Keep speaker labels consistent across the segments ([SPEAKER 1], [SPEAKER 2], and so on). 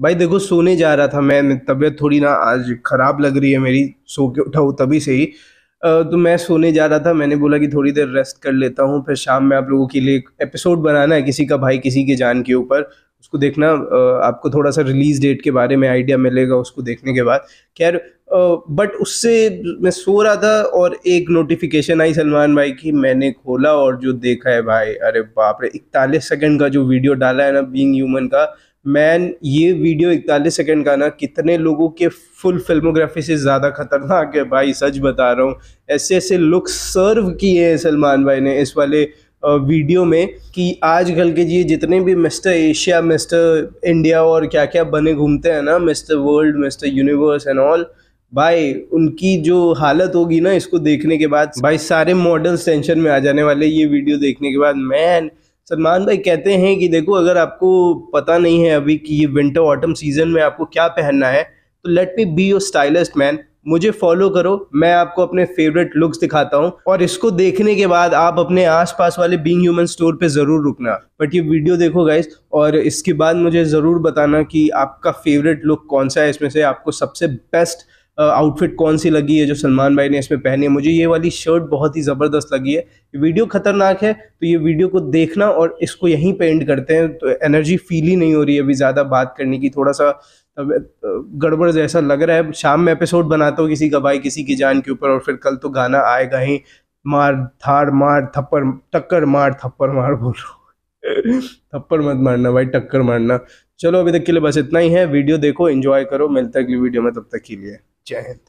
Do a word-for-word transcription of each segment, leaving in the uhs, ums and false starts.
[SPEAKER 1] भाई देखो सोने जा रहा था मैं, तबीयत थोड़ी ना आज खराब लग रही है मेरी, सो के उठा हूँ तभी से ही। अ, तो मैं सोने जा रहा था, मैंने बोला कि थोड़ी देर रेस्ट कर लेता हूँ, फिर शाम में आप लोगों के लिए एक एपिसोड बनाना है किसी का भाई किसी की जान के ऊपर, उसको देखना। अ, आपको थोड़ा सा रिलीज डेट के बारे में आइडिया मिलेगा उसको देखने के बाद। खैर, बट उससे मैं सो रहा था और एक नोटिफिकेशन आई सलमान भाई की, मैंने खोला और जो देखा है भाई, अरे बाप रे, इकतालीस सेकंड का जो वीडियो डाला है ना बीइंग ह्यूमन का। मैन, ये वीडियो इकतालीस सेकंड का ना कितने लोगों के फुल फिल्मोग्राफी से ज़्यादा खतरनाक है भाई, सच बता रहा हूँ। ऐसे ऐसे लुक सर्व किए हैं सलमान भाई ने इस वाले वीडियो में कि आजकल के ये जितने भी मिस्टर एशिया, मिस्टर इंडिया और क्या क्या बने घूमते हैं ना, Mister World, Mister Universe and all, भाई उनकी जो हालत होगी ना इसको देखने के बाद, भाई सारे मॉडल्स टेंशन में आ जाने वाले ये वीडियो देखने के बाद। मैन, सलमान भाई कहते हैं कि देखो अगर आपको पता नहीं है अभी कि ये विंटर ऑटम सीजन में आपको क्या पहनना है, तो let me be your stylist man, मुझे फॉलो करो, मैं आपको अपने फेवरेट लुक्स दिखाता हूँ और इसको देखने के बाद आप अपने आसपास वाले बीइंग ह्यूमन स्टोर पे जरूर रुकना। बट ये वीडियो देखो गाइस, और इसके बाद मुझे जरूर बताना कि आपका फेवरेट लुक कौन सा है, इसमें से आपको सबसे बेस्ट आउटफिट कौन सी लगी है जो सलमान भाई ने इसमें पहनी है। मुझे ये वाली शर्ट बहुत ही ज़बरदस्त लगी है। वीडियो खतरनाक है, तो ये वीडियो को देखना और इसको यहीं पे एंड करते हैं। तो एनर्जी फील ही नहीं हो रही है अभी ज़्यादा बात करने की, थोड़ा सा गड़बड़ जैसा लग रहा है। शाम में एपिसोड बनाता हूँ किसी का भाई किसी की जान के ऊपर, और फिर कल तो गाना आएगा ही, मार धाड़ मार थप्पड़ टक्कर मार थप्पड़ मार, बोल रहा हूँ थप्पड़ मत मारना भाई, टक्कर मारना। चलो अभी तक के लिए बस इतना ही है, वीडियो देखो, एंजॉय करो, मिलता है अगली वीडियो में, तब तक के लिए जय Hind.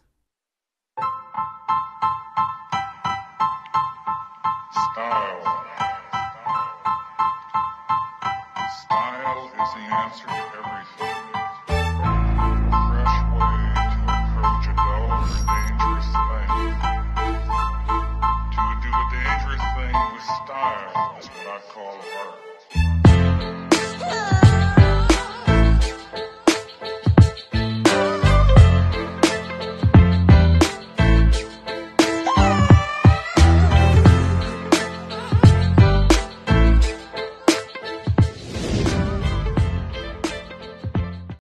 [SPEAKER 2] Style. Style is the answer to everything. A fresh way to approach a dull or dangerous thing. To do a dangerous thing with style is what I call art.